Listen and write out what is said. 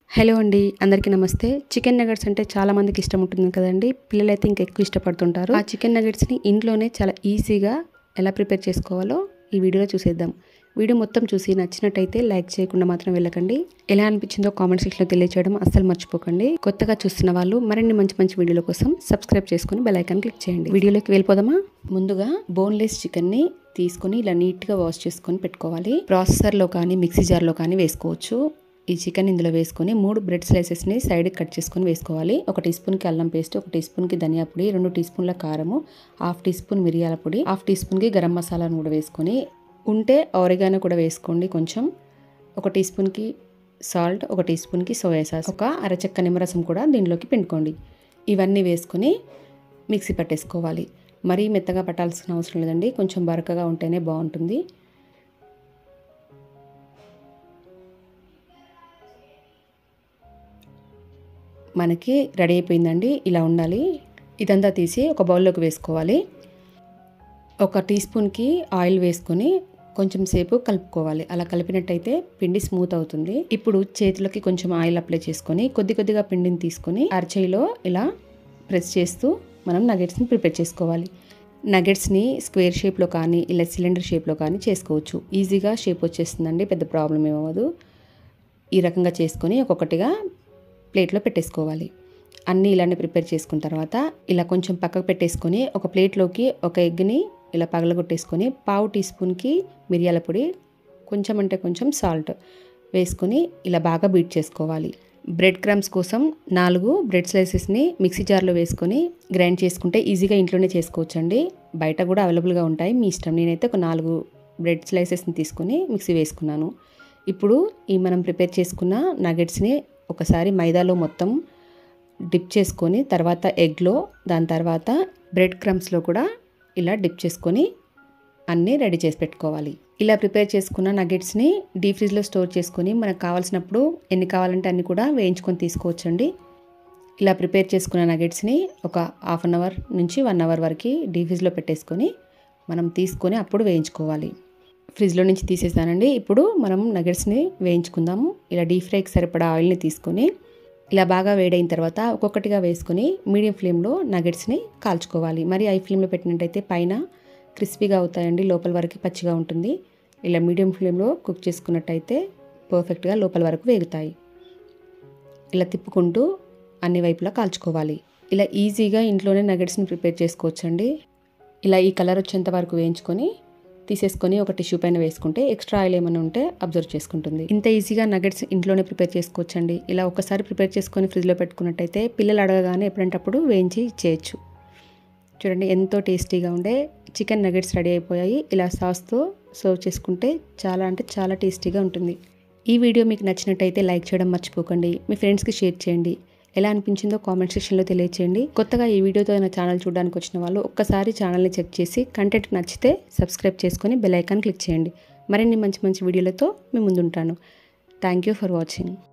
Hello అండి, అందరికీ నమస్తే. చికెన్ నగెట్స్ అంటే చాలా మందికి ఇష్టం ఉంటుంది కదండి. పిల్లలైతే ఇంకా ఎక్కువ ఇష్టపడుతుంటారు. ఆ చికెన్ నగెట్స్ని ఇంట్లోనే చాలా ఈజీగా ఎలా ప్రిపేర్ చేసుకోవాలో ఈ వీడియోలో చూసేద్దాం. వీడియో మొత్తం చూసి నచ్చినట్టయితే లైక్ చేయకుండా మాత్రం వెళ్ళకండి. ఎలా అనిపించిందో కామెంట్ సెక్షన్లో తెలియజేయడం అస్సలు మర్చిపోకండి. కొత్తగా చూస్తున్న వాళ్ళు మరిన్ని మంచి మంచి వీడియోల కోసం సబ్స్క్రైబ్ చేసుకుని బెల్ ఐకాన్ క్లిక్ చేయండి. వీడియోలోకి వెళ్ళిపోదామా? ముందుగా బోన్లెస్ చికెన్ని తీసుకొని ఇలా నీట్గా వాష్ చేసుకొని పెట్టుకోవాలి. ప్రాసెసర్లో కానీ మిక్సీ జార్లో కానీ వేసుకోవచ్చు. ఈ చికెన్ ఇందులో వేసుకొని 3 బ్రెడ్ స్లైసెస్ని సైడ్కి కట్ చేసుకొని వేసుకోవాలి. 1 టీ స్పూన్కి అల్లం పేస్ట్, 1 టీ స్పూన్కి ధనియా పొడి, 2 టీ స్పూన్ల కారము, 1/2 టీ స్పూన్ మిరియాల పొడి, 1/2 టీ స్పూన్కి గరం మసాలాను కూడా వేసుకొని, ఉంటే ఆరిగానో కూడా వేసుకోండి కొంచెం. 1 టీ స్పూన్కి సాల్ట్, 1 టీ స్పూన్కి సోయా సాస్, ఒక అరచెక్క నిమ్మరసం కూడా దీనిలోకి పిండుకోండి. ఇవన్నీ వేసుకొని మిక్సీ పట్టేసుకోవాలి. మరీ మెత్తగా పట్టాల్సిన అవసరం లేదండి, కొంచెం బరకగా ఉంటేనే బాగుంటుంది. మనకి రెడీ అయిపోయిందండి. ఇలా ఉండాలి. ఇదంతా తీసి ఒక బౌల్లోకి వేసుకోవాలి. 1 టీ స్పూన్కి ఆయిల్ వేసుకొని కొంచెం సేపు కలుపుకోవాలి. అలా కలిపినట్టయితే పిండి స్మూత్ అవుతుంది. ఇప్పుడు చేతులకి కొంచెం ఆయిల్ అప్లై చేసుకొని కొద్ది కొద్దిగా పిండిని తీసుకొని అరచేయిలో ఇలా ప్రెస్ చేస్తూ మనం నగెట్స్ని ప్రిపేర్ చేసుకోవాలి. నగెట్స్ని స్క్వేర్ షేప్లో కానీ ఇలా సిలిండర్ షేప్లో కానీ చేసుకోవచ్చు. ఈజీగా షేప్ వచ్చేస్తుందండి, పెద్ద ప్రాబ్లం ఏమవ్వదు. ఈ రకంగా చేసుకొని ఒక్కొక్కటిగా ప్లేట్లో పెట్టేసుకోవాలి. అన్నీ ఇలానే ప్రిపేర్ చేసుకున్న తర్వాత ఇలా కొంచెం పక్కకు పెట్టేసుకొని ఒక ప్లేట్లోకి ఒక ఎగ్ని ఇలా పగలగొట్టేసుకొని 1/2 టీ స్పూన్కి మిరియాల పొడి, కొంచెం అంటే కొంచెం సాల్ట్ వేసుకొని ఇలా బాగా బీట్ చేసుకోవాలి. బ్రెడ్ క్రమ్స్ కోసం 4 బ్రెడ్ స్లైసెస్ని మిక్సీ జార్లో వేసుకొని గ్రైండ్ చేసుకుంటే ఈజీగా ఇంట్లోనే చేసుకోవచ్చండి. బయట కూడా అవైలబుల్గా ఉంటాయి, మీ ఇష్టం. నేనైతే ఒక 4 బ్రెడ్ స్లైసెస్ని తీసుకొని మిక్సీ వేసుకున్నాను. ఇప్పుడు ఈ మనం ప్రిపేర్ చేసుకున్న నగెట్స్ని ఒకసారి మైదాలో మొత్తం డిప్ చేసుకొని తర్వాత ఎగ్లో, దాని తర్వాత బ్రెడ్ క్రమ్స్లో కూడా ఇలా డిప్ చేసుకొని అన్నీ రెడీ చేసి పెట్టుకోవాలి. ఇలా ప్రిపేర్ చేసుకున్న నగెట్స్ని డీప్ ఫ్రిడ్జ్లో స్టోర్ చేసుకొని మనకు కావాల్సినప్పుడు ఎన్ని కావాలంటే అన్ని కూడా వేయించుకొని తీసుకోవచ్చండి. ఇలా ప్రిపేర్ చేసుకున్న నగెట్స్ని ఒక 1/2 అవర్ నుంచి 1 అవర్ వరకు డీప్ ఫ్రిడ్జ్లో పెట్టేసుకొని మనం తీసుకొని అప్పుడు వేయించుకోవాలి. ఫ్రిడ్జ్లో నుంచి తీసేసానండి. ఇప్పుడు మనం నగెట్స్ని వేయించుకుందాము. ఇలా డీప్ ఫ్రైకి సరిపడా ఆయిల్ని తీసుకొని ఇలా బాగా వేడైన తర్వాత ఒక్కొక్కటిగా వేసుకొని మీడియం ఫ్లేమ్లో నగెట్స్ని కాల్చుకోవాలి. మరి హై ఫ్లేమ్లో పెట్టినట్టయితే పైన క్రిస్పీగా అవుతాయండి, లోపల వరకు పచ్చిగా ఉంటుంది. ఇలా మీడియం ఫ్లేమ్లో కుక్ చేసుకున్నట్టయితే పర్ఫెక్ట్గా లోపల వరకు వేగుతాయి. ఇలా తిప్పుకుంటూ అన్ని వైపులా కాల్చుకోవాలి. ఇలా ఈజీగా ఇంట్లోనే నగెట్స్ని ప్రిపేర్ చేసుకోవచ్చండి. ఇలా ఈ కలర్ వచ్చేంత వరకు వేయించుకొని తీసేసుకొని ఒక టిష్యూ పైన వేసుకుంటే ఎక్స్ట్రా ఆయిల్ ఏమైనా ఉంటే అబ్జర్వ్ చేసుకుంటుంది. ఇంత ఈజీగా నగెట్స్ ఇంట్లోనే ప్రిపేర్ చేసుకోవచ్చండి. ఇలా ఒకసారి ప్రిపేర్ చేసుకొని ఫ్రిడ్జ్లో పెట్టుకున్నట్టయితే పిల్లలు అడగగానే ఎప్పుడంటప్పుడు వేయించి ఇచ్చేయచ్చు. చూడండి, ఎంతో టేస్టీగా ఉండే చికెన్ నగెట్స్ రెడీ అయిపోయాయి. ఇలా సాస్తో సర్వ్ చేసుకుంటే చాలా అంటే చాలా టేస్టీగా ఉంటుంది. ఈ వీడియో మీకు నచ్చినట్టయితే లైక్ చేయడం మర్చిపోకండి. మీ ఫ్రెండ్స్కి షేర్ చేయండి. ఎలా అనిపించిందో కామెంట్ సెక్షన్లో తెలియచేయండి. కొత్తగా ఈ వీడియోతో నా ఛానల్ చూడడానికి వచ్చిన వాళ్ళు ఒక్కసారి ఛానల్ని చెక్ చేసి కంటెంట్ నచ్చితే సబ్స్క్రైబ్ చేసుకొని బెల్ ఐకాన్ క్లిక్ చేయండి. మరిన్ని మంచి మంచి వీడియోలతో మీ ముందుంటాను. Thank you for watching.